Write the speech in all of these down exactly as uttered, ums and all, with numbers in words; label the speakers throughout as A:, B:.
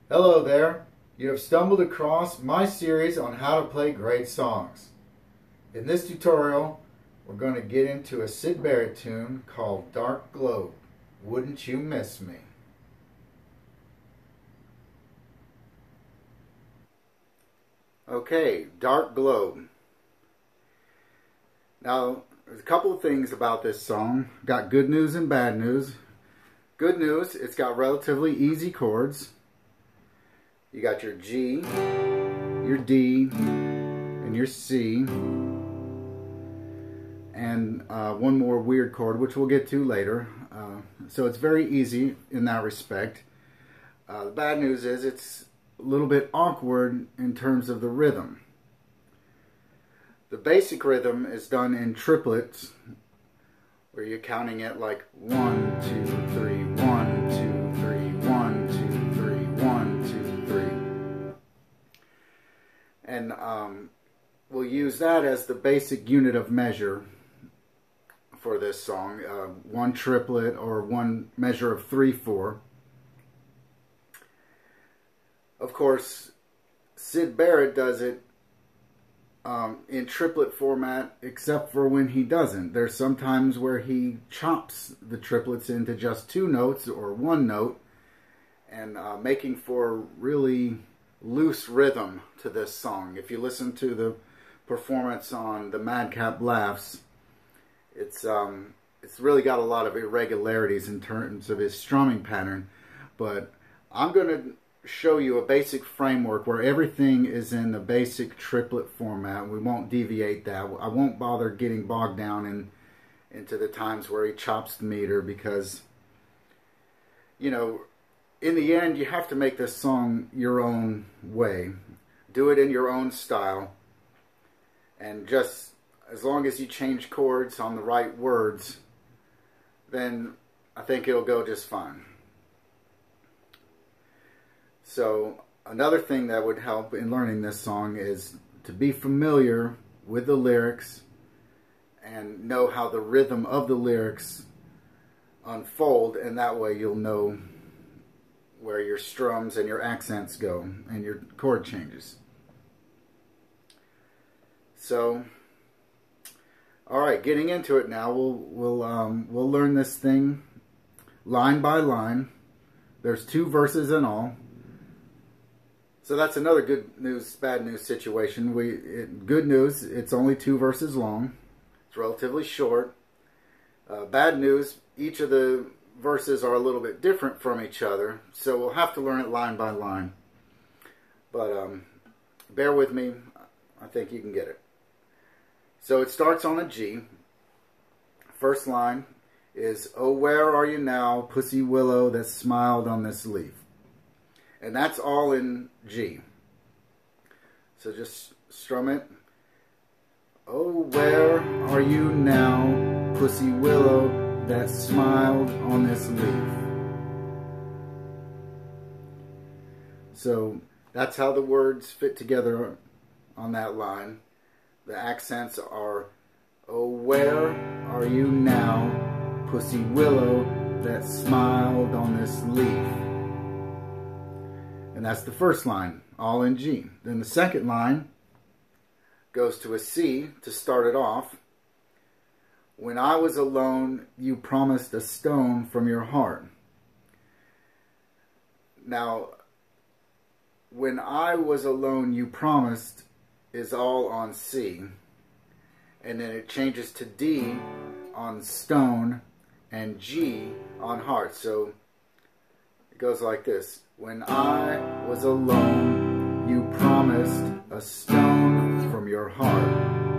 A: Hello there. You have stumbled across my series on how to play great songs. In this tutorial, we're going to get into a Syd Barrett tune called Dark Globe. Wouldn't You Miss Me? Okay, Dark Globe. Now, there's a couple of things about this song. Got good news and bad news. Good news, it's got relatively easy chords. You got your G, your D, and your C, and uh, one more weird chord, which we'll get to later. Uh, so it's very easy in that respect. Uh, the bad news is it's a little bit awkward in terms of the rhythm. The basic rhythm is done in triplets, where you're counting it like one, two, three, one, two, three, one, two, three, one, two, three. And um, we'll use that as the basic unit of measure for this song. Uh, one triplet or one measure of three, four. Of course, Syd Barrett does it Um, in triplet format, except for when he doesn't. There's some times where he chops the triplets into just two notes or one note, and uh, making for really loose rhythm to this song. If you listen to the performance on the Madcap Laughs, it's um, it's really got a lot of irregularities in terms of his strumming pattern. But I'm going to show you a basic framework where everything is in the basic triplet format. We won't deviate that. I won't bother getting bogged down in into the times where he chops the meter, because, you know, in the end you have to make this song your own way. Do it in your own style, and just as long as you change chords on the right words, then I think it'll go just fine. So another thing that would help in learning this song is to be familiar with the lyrics and know how the rhythm of the lyrics unfold, and that way you'll know where your strums and your accents go and your chord changes. So, all right, getting into it now. We'll we'll um, we'll learn this thing line by line. There's two verses in all. So that's another good news, bad news situation. We it, good news, it's only two verses long. It's relatively short. Uh, bad news, each of the verses are a little bit different from each other, so we'll have to learn it line by line. But um, bear with me. I think you can get it. So it starts on a G. First line is, "Oh, where are you now, pussy willow that smiled on this leaf?" And that's all in G. So just strum it. "Oh, where are you now, pussy willow that smiled on this leaf?" So that's how the words fit together on that line. The accents are, "Oh, where are you now, pussy willow that smiled on this leaf?" And that's the first line, all in G. Then the second line goes to a C to start it off. "When I was alone, you promised a stone from your heart." Now, "when I was alone, you promised" is all on C. And then it changes to D on stone and G on heart. So it goes like this. "When I was alone, you promised a stone from your heart."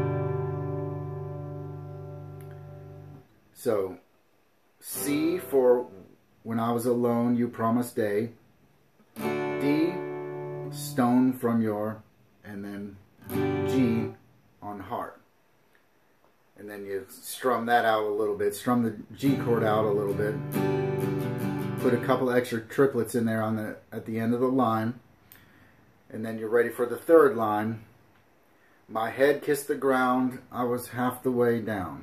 A: So C for "when I was alone, you promised a," D, stone from your, and then G on heart. And then you strum that out a little bit, strum the G chord out a little bit. Put a couple extra triplets in there on the at the end of the line, and then you're ready for the third line. "My head kissed the ground, I was half the way down."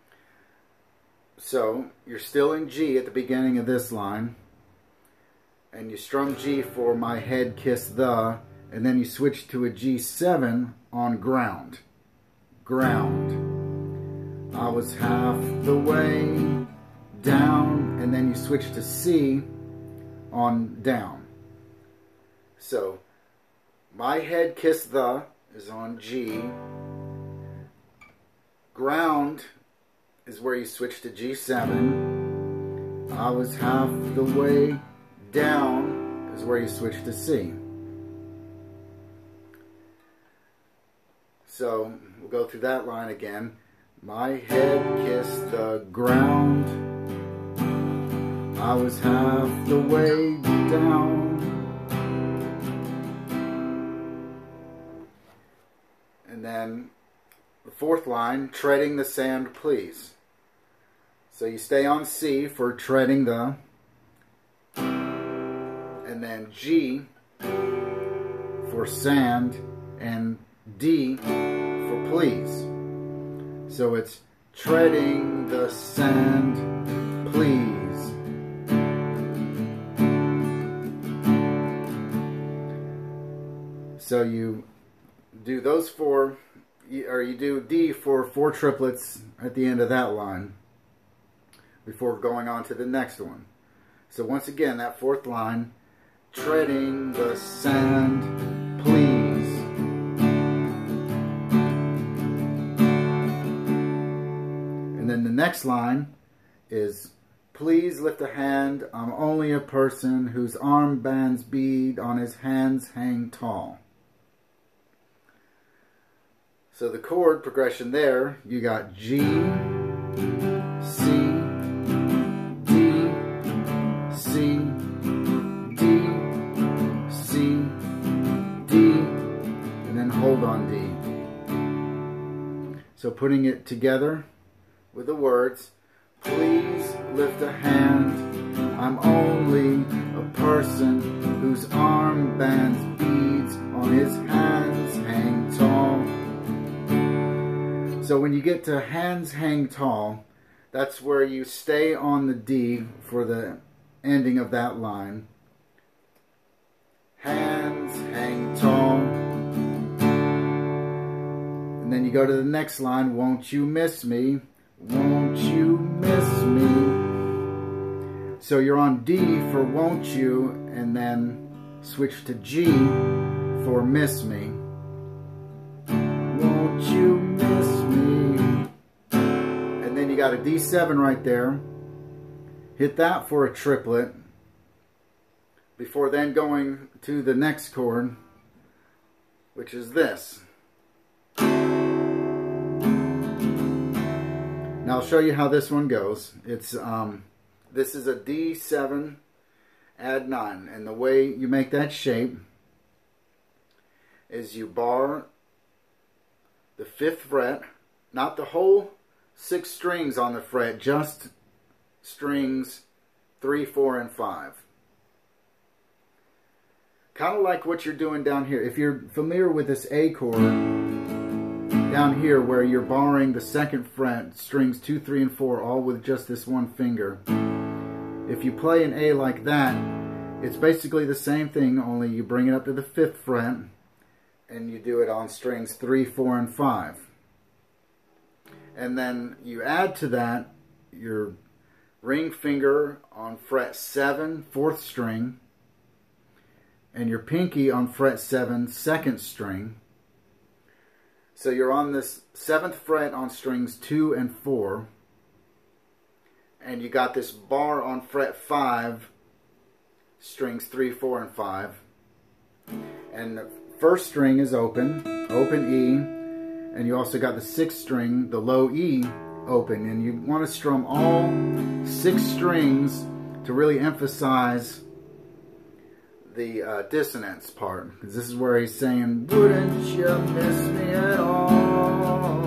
A: So you're still in G at the beginning of this line. and you strum G for My Head Kiss The, and then you switch to a G seven on ground. Ground. I was half the way down, and then you switch to C on down. So, My Head Kiss The is on G. Ground is where you switch to G seven. I was half the way down is where you switch to C. So we'll go through that line again. My head kissed the ground. I was half the way down. And then the fourth line, treading the sand, please. So you stay on C for treading the, and then G for sand, and D for please. So it's treading the sand, please. So you do those four, or you do D for four triplets at the end of that line before going on to the next one. So once again, that fourth line, treading the sand, please. And then the next line is, please lift a hand, I'm only a person whose armbands bead on his hands hang tall. So the chord progression there, you got G, C, D, C, D, C, D, and then hold on D. So putting it together with the words, please lift a hand, I'm only a person whose armbands beads on his hands hang tall. So when you get to hands hang tall, that's where you stay on the D for the ending of that line. Hands hang tall. And then you go to the next line, won't you miss me? Won't you miss me? So you're on D for won't you, and then switch to G for miss me. Won't you miss me? And then you got a D seven right there. Hit that for a triplet before then going to the next chord, which is this. Now I'll show you how this one goes. It's um, this is a D seven add nine, and the way you make that shape is you bar the fifth fret, not the whole six strings on the fret, just strings three, four, and five. Kind of like what you're doing down here. If you're familiar with this A chord down here, where you're barring the second fret, strings two, three, and four, all with just this one finger. If you play an A like that, it's basically the same thing, only you bring it up to the fifth fret, and you do it on strings three, four, and five. And then you add to that your ring finger on fret seven, fourth string, and your pinky on fret seven, second string. So you're on this seventh fret on strings two and four, and you got this bar on fret five, strings three, four, and five. And the first string is open, open E, and you also got the sixth string, the low E, open. And you want to strum all six strings to really emphasize the uh, dissonance part, because this is where he's saying, wouldn't you miss me at all?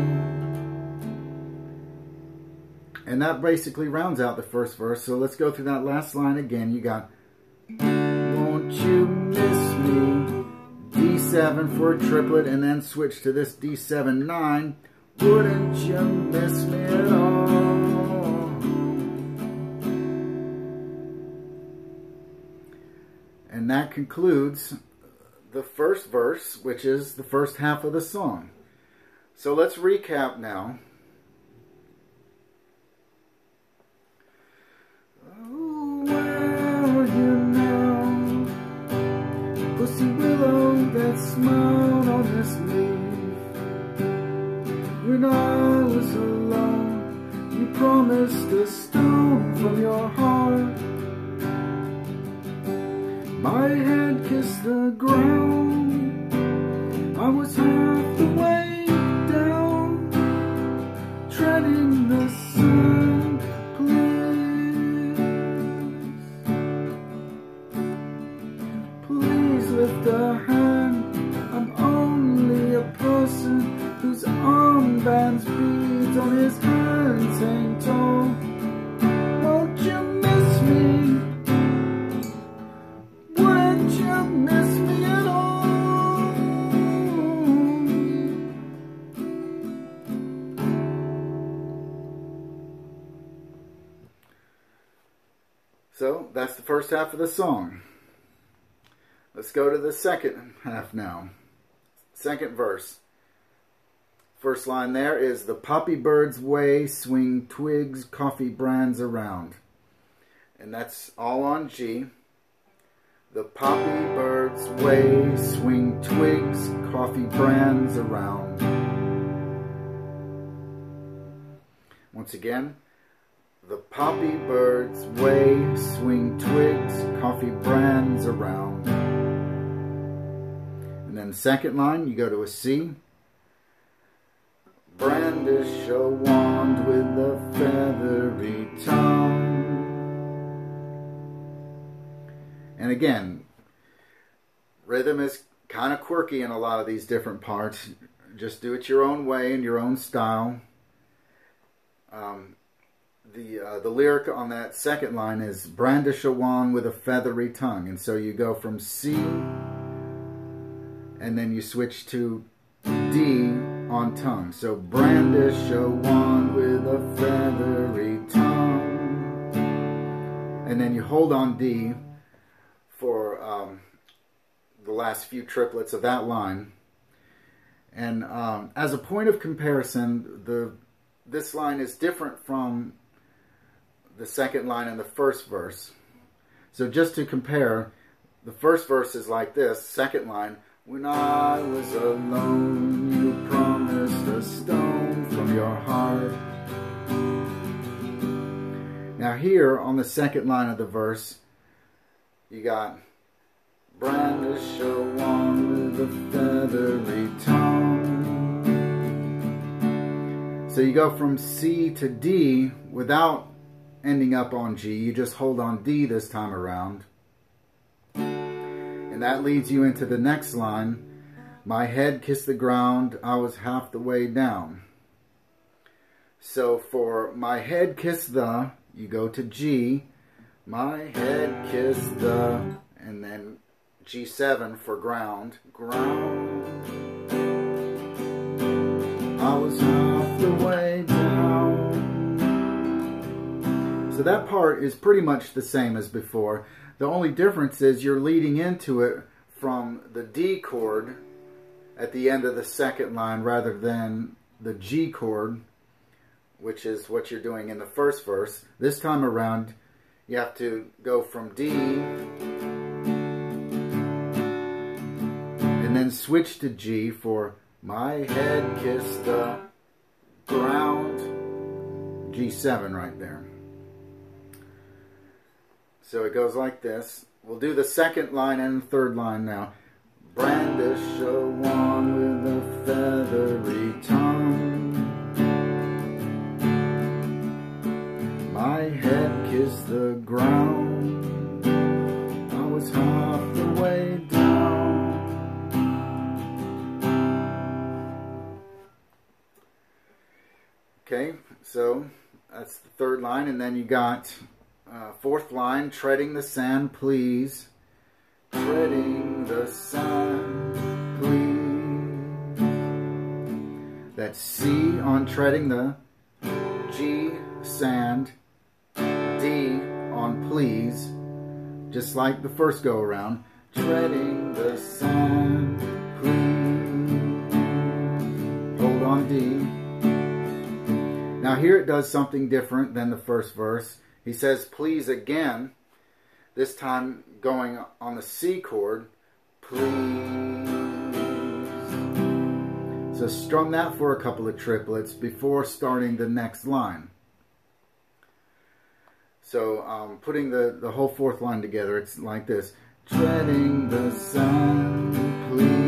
A: And that basically rounds out the first verse. So let's go through that last line again. You got, won't you miss me? D seven for a triplet, and then switch to this D seven nine. Wouldn't you miss me at all? And that concludes the first verse, which is the first half of the song. So let's recap now. Oh, where are you now? Pussy willow that smiled on this leaf. When I was alone, you promised a stone from your heart. My head kissed the ground. I was half the way down, treading the sand. Please, please lift a hand. I'm only a person whose armbands beads on his hands hang tall. Won't you miss me? Wouldn't you miss me at all? So that's the first half of the song. Let's go to the second half now. Second verse. First line there is the poppy bird's way, swing twigs, coffee brands around. And that's all on G. The poppy bird's way, swing twigs, coffee brands around. Once again, the poppy bird's way, swing twigs, coffee brands around. And then the second line, you go to a C. Brandish a wand with a feathery tongue. And again, rhythm is kind of quirky in a lot of these different parts. Just do it your own way, in your own style. Um, the uh, the lyric on that second line is brandish a wand with a feathery tongue. And so you go from C, and then you switch to D on tongue. So brandish a wand with a feathery tongue. And then you hold on D for um, the last few triplets of that line. And um, as a point of comparison, the this line is different from the second line and the first verse. So just to compare, the first verse is like this. Second line, when I was alone, you promised a stone from your heart. Now here on the second line of the verse, you got brandish a wand with a feathery tongue. So you go from C to D without ending up on G. You just hold on D this time around. And that leads you into the next line. My head kissed the ground, I was half the way down. So for my head kissed the, you go to G. My head kissed the, and then G seven for ground. Ground. I was half the way down. So that part is pretty much the same as before. The only difference is you're leading into it from the D chord at the end of the second line rather than the G chord, which is what you're doing in the first verse. This time around, you have to go from D and then switch to G for my head kissed the ground. G seven right there. So it goes like this. We'll do the second line and the third line now. Brandish a wand with a feathery tongue. My head kissed the ground. I was half the way down. Okay, so that's the third line, and then you got uh, fourth line, treading the sand, please. Treading the sand, please. That's C on treading the, G, sand, D on please, just like the first go around. Treading the sun, please. Hold on D. Now here it does something different than the first verse. He says please again, this time going on the C chord, please. So strum that for a couple of triplets before starting the next line. So um, putting the, the whole fourth line together, it's like this. Treading the sun, please.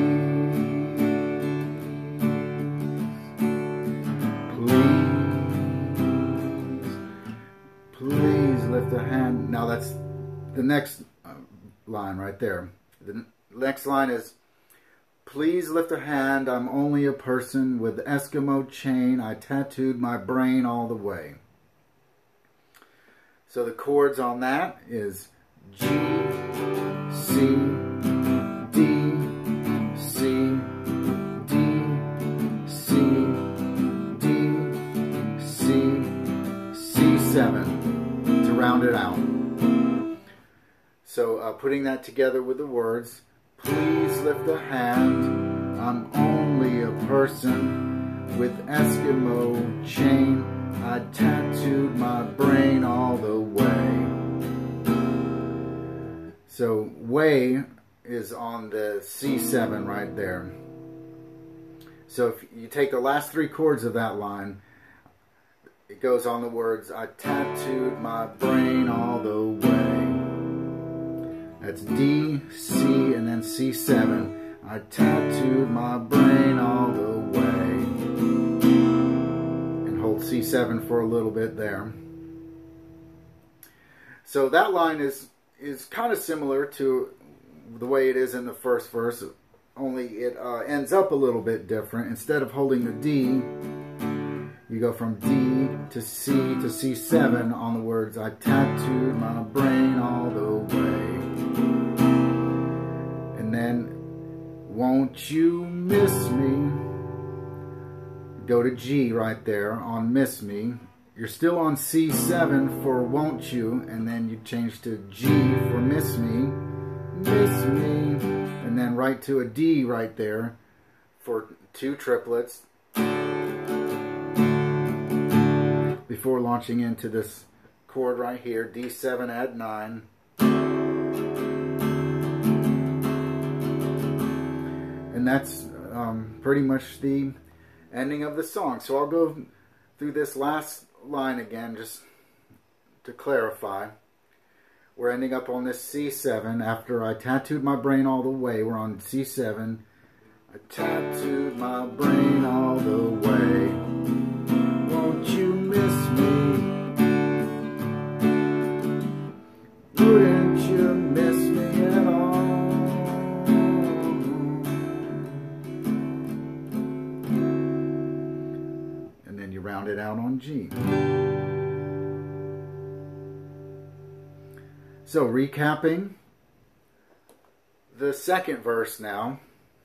A: Please lift a hand. Now that's the next uh, line right there. The next line is, please lift a hand. I'm only a person with Eskimo chain. I tattooed my brain all the way. So the chords on that is G, C, D, C, D, C, D, C, C seven. Round it out. So uh, putting that together with the words, please lift a hand, I'm only a person with Eskimo chain, I tattooed my brain all the way. So way is on the C seven right there. So if you take the last three chords of that line, it goes on the words, I tattooed my brain all the way. That's D, C, and then C seven. I tattooed my brain all the way. And hold C seven for a little bit there. So that line is, is kind of similar to the way it is in the first verse, only it uh, ends up a little bit different. Instead of holding the D, you go from D to C to C seven on the words, I tattooed my brain all the way. And then, won't you miss me? Go to G right there on miss me. You're still on C seven for won't you, and then you change to G for miss me, miss me, and then right to a D right there for two triplets. Before launching into this chord right here, D seven, add nine. And that's um, pretty much the ending of the song. So I'll go through this last line again just to clarify. We're ending up on this C seven. After I tattooed my brain all the way, we're on C seven. I tattooed my brain all the way. Won't you miss me? Wouldn't you miss me at all? And then you round it out on G. So recapping the second verse now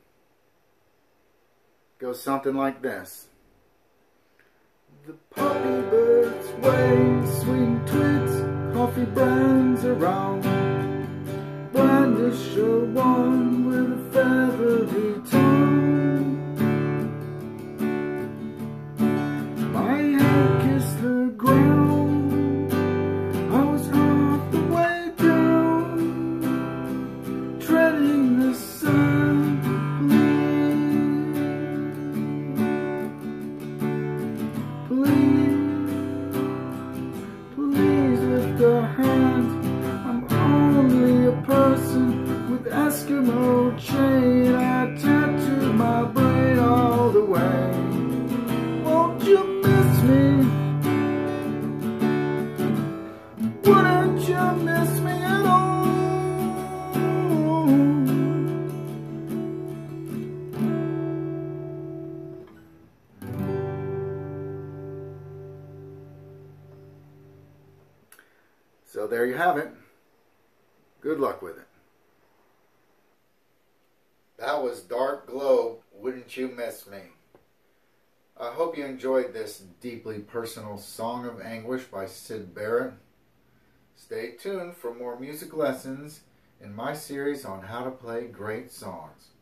A: goes something like this. The poppy birds wave, swing twigs, coffee brands around, brandish a wand with a feathery tongue. My head kissed the ground, I was half the way down, treading the sun. Eskimo chain, I tattooed my brain all the way. Won't you miss me? Wouldn't you miss me at all? So there you have it. Good luck with it. That was Dark Globe, Wouldn't You Miss Me? I hope you enjoyed this deeply personal song of anguish by Syd Barrett. Stay tuned for more music lessons in my series on how to play great songs.